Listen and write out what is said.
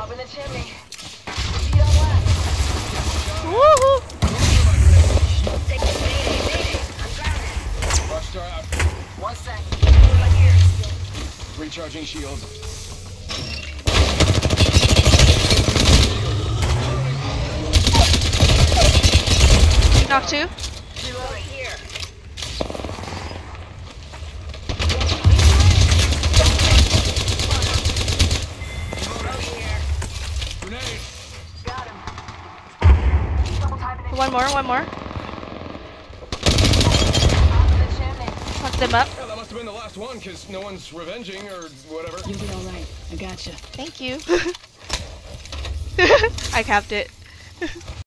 Up in the chimney. Feet on left. Woohoo! Take it, mayday. I'm grounded. Rockstar out. 1 sec. Right here. Recharging shields. Knock 2. Reloading here. Reload here. Grenade. Got him. Double time it in. One more. Up in the chimney. Fuck them up. Yeah, that must have been the last one, because no one's revenging or whatever. You'll be alright. I gotcha. Thank you. I capped it.